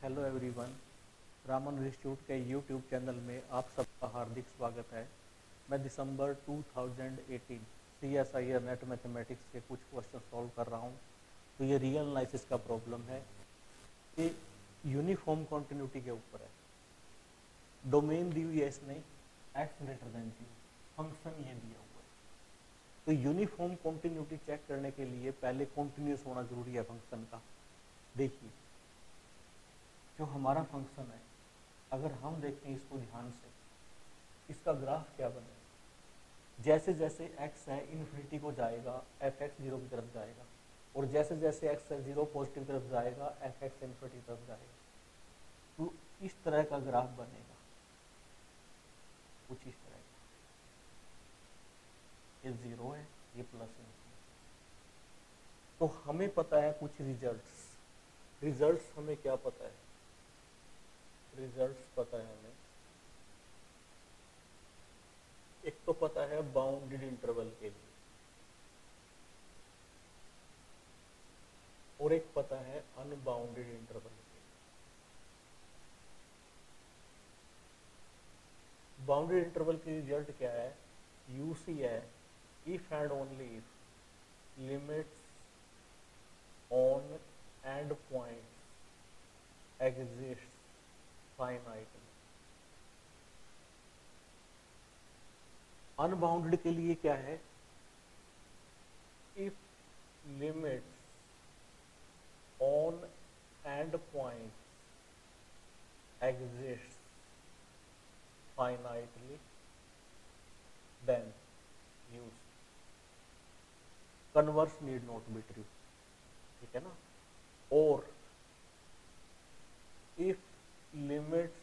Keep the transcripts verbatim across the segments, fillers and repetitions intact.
Hello everyone, Raman institute के YouTube channel में आप सबका हार्दिक स्वागत है। मैं दिसंबर दो हज़ार अठारह C S I R NET mathematics के कुछ क्वेश्चन सॉल्व कर रहा हूं। तो ये रियल एनालिसिस का प्रॉब्लम है, ये यूनिफॉर्म कॉन्टिन्यूटी के ऊपर है। डोमेन दी हुई है इसने x greater than zero, function ये दिया हुआ है। तो यूनिफॉर्म कॉन्टिन्यूटी चेक करने के लिए पहले कॉन्टिन्यूस होना जरूरी है फंक्शन का। देखिए, जो हमारा फंक्शन है, अगर हम देखें इसको ध्यान से, इसका ग्राफ क्या बनेगा। जैसे जैसे x है इन्फिनिटी को जाएगा, एफ एक्स जीरो की तरफ जाएगा, और जैसे जैसे x है जीरो पॉजिटिव की तरफ जाएगा, एफ एक्स इन्फिनिटी की तरफ जाएगा। तो इस तरह का ग्राफ बनेगा, कुछ इस तरह का। ये जीरो है, ये प्लस इन्फिनिटी। तो हमें पता है कुछ रिजल्ट्स। रिजल्ट्स हमें क्या पता है? रिजल्ट्स पता है हमें, एक तो पता है बाउंडेड इंटरवल के लिए, और एक पता है अनबाउंडेड इंटरवल के लिए। बाउंडेड इंटरवल की रिजल्ट क्या है? यूसी है if and only if limits on end points exist finitely. Unbounded के लिए क्या है? If limits on end points exist finitely then UC converse need not be true, ठीक है ना। और if limits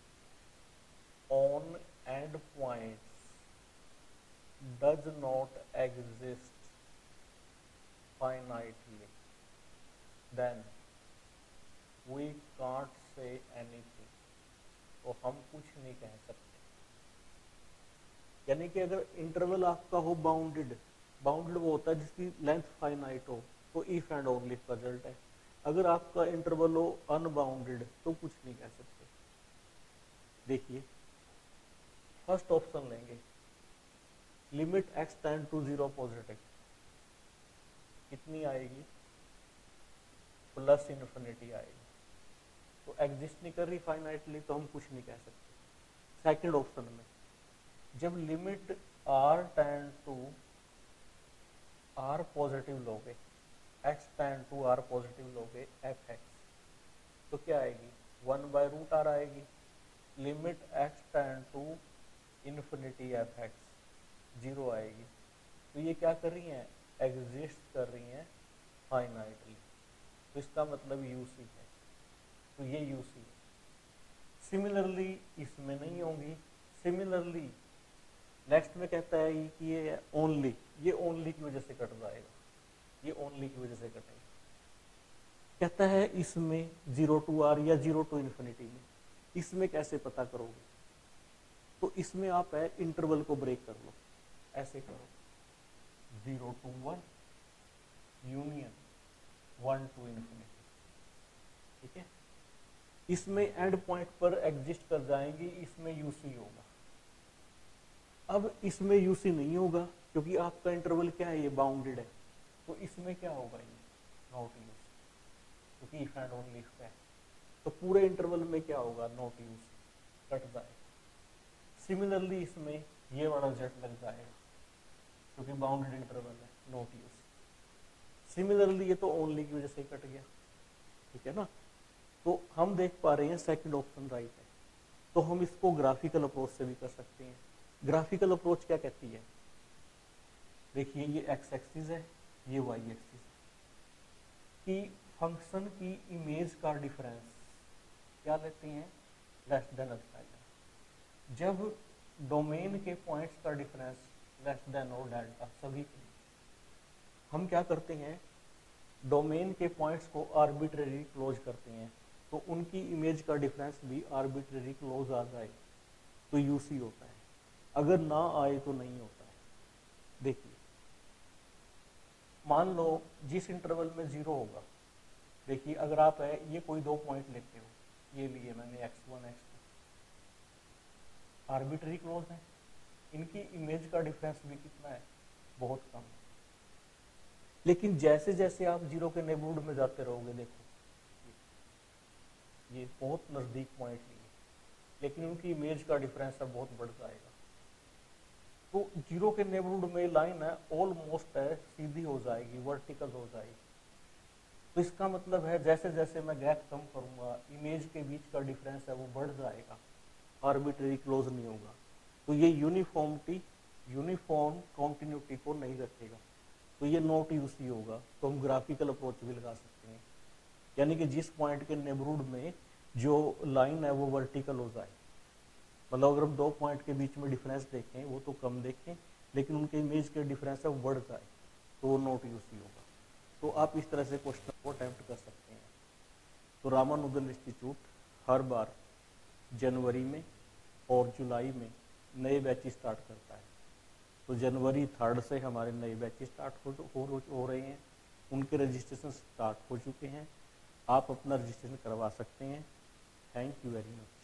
on end points does not exist finitely, then we can't say anything. तो हम कुछ नहीं कह सकते। यानी कि अगर इंटरवल आपका हो बाउंडेड, बाउंडेड वो होता है जिसकी लेंथ फाइनाइट हो, तो इफ एंड ओनली का रिजल्ट है। अगर आपका इंटरवल हो अनबाउंडेड तो कुछ नहीं कह सकते। देखिए, फर्स्ट ऑप्शन लेंगे, limit x tend to zero positive, कितनी आएगी? प्लस इन्फिनिटी आएगी। तो एग्जिस्ट नहीं कर रही फाइनाइटली, तो हम कुछ नहीं कह सकते। सेकंड ऑप्शन में जब limit r tend to r positive लोगे, x tend to r positive लोगे एफ एक्स, तो क्या आएगी? वन बाय रूट आर आएगी। Limit x tend to infinity f x zero आएगी। तो ये क्या कर रही हैं? एग्जिस्ट कर रही हैं फाइनाइटली। तो इसका मतलब यूसी है, तो ये यूसी है। सिमिलरली इसमें नहीं होंगी। सिमिलरली नेक्स्ट में कहता है कि ये ओनली, ये ओनली की वजह से कट जाएगा, ये ओनली की वजह से कटेगा। कहता है इसमें जीरो टू आर या जीरो टू इन्फिनिटी में, इसमें कैसे पता करोगे? तो इसमें आप है इंटरवल को ब्रेक कर लो, ऐसे करो, zero to one union one to infinity, ठीक है। इसमें एंड पॉइंट पर एग्जिस्ट कर जाएंगी, इसमें यूसी होगा। अब इसमें यूसी नहीं होगा क्योंकि आपका इंटरवल क्या है? ये बाउंडेड है। तो इसमें क्या होगा? ये नॉट यूज, क्योंकि इफ एंड ओनली इफ है। तो पूरे इंटरवल में क्या होगा? नॉट यूज, कट जाएगा। सिमिलरली इसमें ये वाला रिजल्ट लग जाएगा क्योंकि बाउंडेड इंटरवल है, नॉट यूज। सिमिलरली ये तो ओनली की वजह से कट गया, ठीक है ना। तो हम देख पा रहे हैं सेकंड ऑप्शन राइट है। तो हम इसको ग्राफिकल अप्रोच से भी कर सकते हैं। ग्राफिकल अप्रोच क्या कहती है? देखिए, ये एक्स एक्सिस है, ये वाई एक्सिस है, कि फंक्शन की इमेज का डिफरेंस क्या लेते हैं? Less than epsilon. जब डोमेन के पॉइंट्स का डिफरेंस लेस देन और डेल्टा सभी के लिए, हम क्या करते हैं? डोमेन के पॉइंट्स को आर्बिट्रेरी क्लोज करते हैं, तो उनकी इमेज का डिफरेंस भी आर्बिट्रेरी क्लोज आ जाए तो यूसी होता है, अगर ना आए तो नहीं होता है। देखिए, मान लो जिस इंटरवल में जीरो होगा, देखिए अगर आप है ये कोई दो पॉइंट लेते हो, ये लिए मैंने x one x two, arbitrary close है, इनकी इमेज का डिफरेंस भी कितना है, बहुत कम है। लेकिन जैसे जैसे आप जीरो के नेबरहुड में जाते रहोगे, देखो ये बहुत नजदीक पॉइंट लिए, लेकिन उनकी इमेज का डिफरेंस है बहुत बढ़ जाएगा। तो जीरो के नेबरहुड में लाइन है ऑलमोस्ट है सीधी हो जाएगी, वर्टिकल हो जाएगी। तो इसका मतलब है जैसे जैसे मैं गैप कम करूंगा, इमेज के बीच का डिफरेंस है वो बढ़ जाएगा, आर्बिट्री क्लोज नहीं होगा। तो ये यूनिफॉर्मिटी, यूनिफॉर्म कॉन्टिन्यूटी को नहीं रखेगा, तो ये नॉट यूसी होगा। तो हम ग्राफिकल अप्रोच भी लगा सकते हैं, यानी कि जिस पॉइंट के नेबरहुड में जो लाइन है वो वर्टिकल हो जाए, मतलब अगर हम दो पॉइंट के बीच में डिफरेंस देखें वो तो कम देखें, लेकिन उनके इमेज के डिफरेंस है वो बढ़ जाए, तो वो नॉट यूसी होगा। तो आप इस तरह से क्वेश्चन को अटेम्प्ट कर सकते हैं। तो रामानुजन इंस्टीट्यूट हर बार जनवरी में और जुलाई में नए बैच स्टार्ट करता है। तो जनवरी थर्ड से हमारे नए बैच स्टार्ट हो, हो, हो रहे हैं, उनके रजिस्ट्रेशन स्टार्ट हो चुके हैं, आप अपना रजिस्ट्रेशन करवा सकते हैं। Thank you very much.